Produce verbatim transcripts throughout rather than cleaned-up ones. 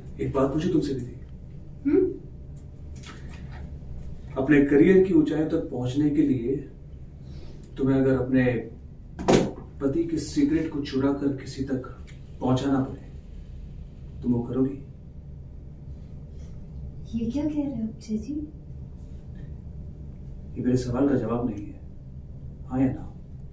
एक बात पूछी तुमसे दीदी। हम्म? अपने करियर की ऊंचाई तक पहुंचने के लिए तुम्हें अगर अपने पति के सीक्रेट को चुरा कर किसी तक पहुंचाना पड़े, तुम वो करोगी? ये क्या कह रहे हो अक्षय जी? ये मेरे सवाल का जवाब नहीं है, हाँ या ना?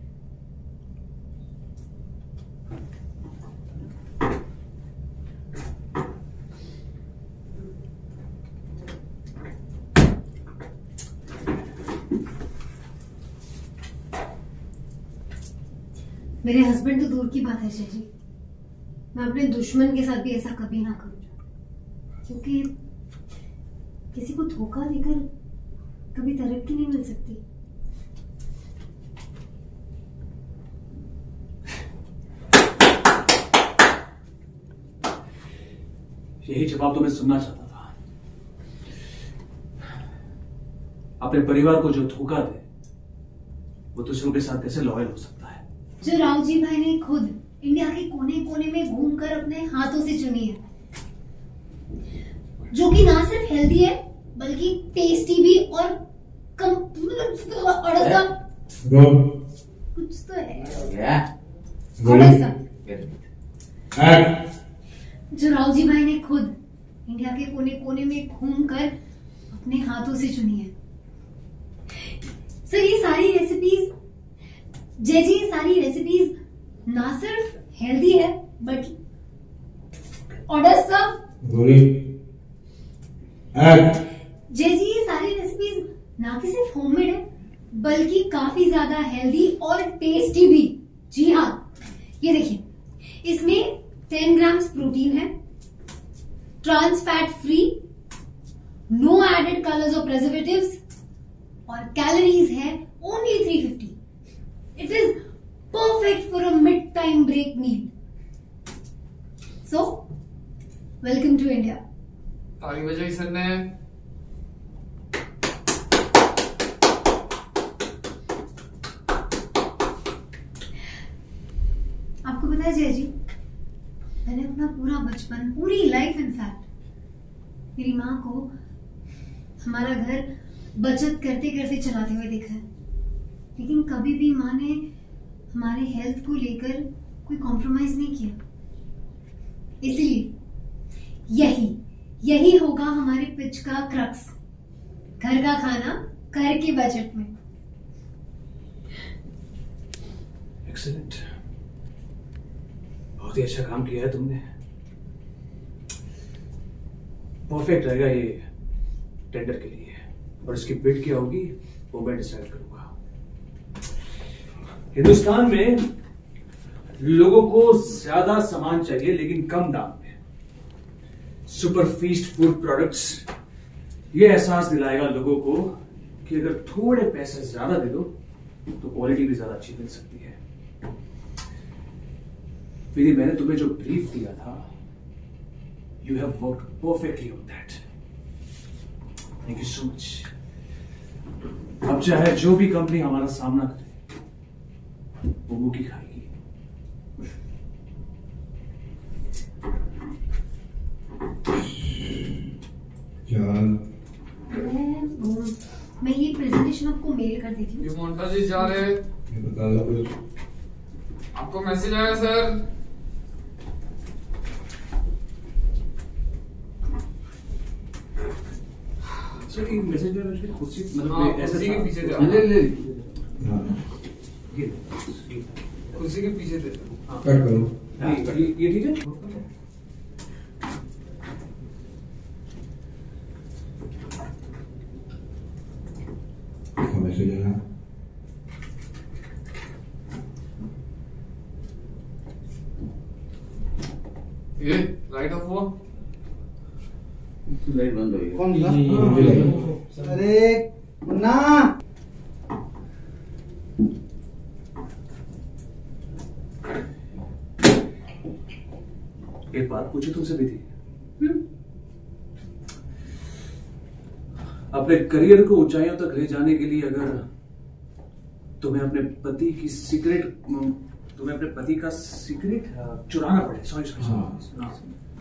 मेरे हस्बैंड तो दूर की बात है अक्षय जी, मैं अपने दुश्मन के साथ भी ऐसा कभी ना करूं, क्योंकि किसी को धोखा देकर कभी तरक्की नहीं मिल सकती। यही जवाब तो मैं सुनना चाहता था। अपने परिवार को जो धोखा दे वो दूसरों के साथ कैसे लॉयल हो सकता है? जो राव जी भाई ने खुद इंडिया के कोने कोने में घूमकर अपने हाथों से चुनी है, जो कि ना सिर्फ हेल्दी है बल्कि टेस्टी भी और कम और ऐसा कुछ तो है और ऐसा जो राव जी भाई ने खुद इंडिया के कोने कोने में घूमकर अपने हाथों से चुनी है। सर ये सारी रेसिपीज जय जी ये सारी रेसिपीज ना सिर्फ हेल्दी है बट ऑर्डर सब जय जी ये सारी रेसिपीज ना कि सिर्फ होममेड है बल्कि काफी ज्यादा हेल्दी और टेस्टी भी। जी हाँ, ये देखिए इसमें टेन ग्राम्स प्रोटीन है, trans fat free, no added colours और प्रिजर्वेटिव्स और कैलोरीज है only three fifty. It is perfect for a mid time break meal. So welcome to India. ताली बजाई सर ने। आपको पता है जय जी, मैंने अपना पूरा बचपन, पूरी लाइफ इनफैक्ट मेरी माँ को हमारा घर बचत करते करते चलाते हुए देखा है, लेकिन कभी भी माँ ने हमारे हेल्थ को लेकर कोई कॉम्प्रोमाइज नहीं किया। इसलिए यही यही होगा हमारे पिच का क्रक्स, घर का खाना घर के बजट में। एक्सीलेंट, बहुत ही अच्छा काम किया है तुमने। परफेक्ट रहेगा ये टेंडर के लिए, और इसकी बिड क्या होगी वो मैं डिसाइड करूंगा। हिंदुस्तान में लोगों को ज्यादा सामान चाहिए लेकिन कम दाम में। सुपर फीस्ट फूड प्रोडक्ट्स ये एहसास दिलाएगा लोगों को कि अगर थोड़े पैसे ज्यादा दे दो तो क्वालिटी भी ज्यादा अच्छी मिल सकती है। फिर मैंने तुम्हें जो ब्रीफ दिया था, you have worked perfectly on that. Thank you so much. अब चाहे जो भी कंपनी हमारा सामना करे वो मुकी खाएगी। मैं, मैं ये प्रेजेंटेशन आपको मेल कर देती हूँ। ये मोन्टा जी जा रहे हैं, ये बता दो कुछ। आपको मैसेज आया सर। सर एक मैसेज में कुर्सी हाँ, मतलब ऐसे कुर्सी के पीछे थे। ले ले हाँ ये कुर्सी के पीछे थे। कट करो। ये ये ठीक है। मैसेज है ये लाइट ऑफ हुआ। लाइट बंद हो गई। कौन था? अरे मुन्ना, एक बात पूछी तुमसे भी थी। हम्म? अपने करियर को ऊंचाइयों तक ले जाने के लिए अगर तुम्हें अपने पति की सीक्रेट तुम्हें अपने पति का सीक्रेट चुराना पड़े, सॉरी सॉरी